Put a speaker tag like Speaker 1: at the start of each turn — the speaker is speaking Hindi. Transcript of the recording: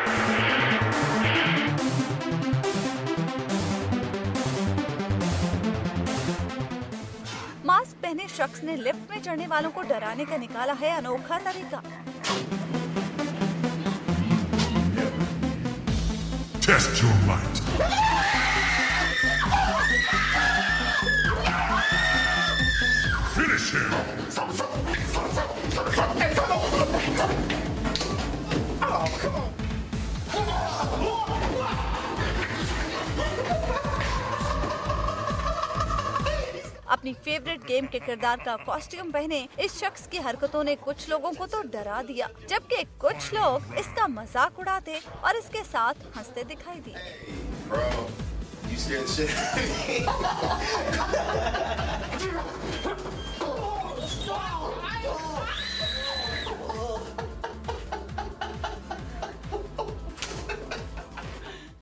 Speaker 1: मास्क पहने शख्स ने लिफ्ट में चढ़ने वालों को डराने का निकाला है अनोखा तरीका।
Speaker 2: Test your might. Finish him.
Speaker 1: अपनी फेवरेट गेम के किरदार का कॉस्ट्यूम पहने इस शख्स की हरकतों ने कुछ लोगों को तो डरा दिया, जबकि कुछ लोग इसका मजाक उड़ाते और इसके साथ हंसते दिखाई दिए।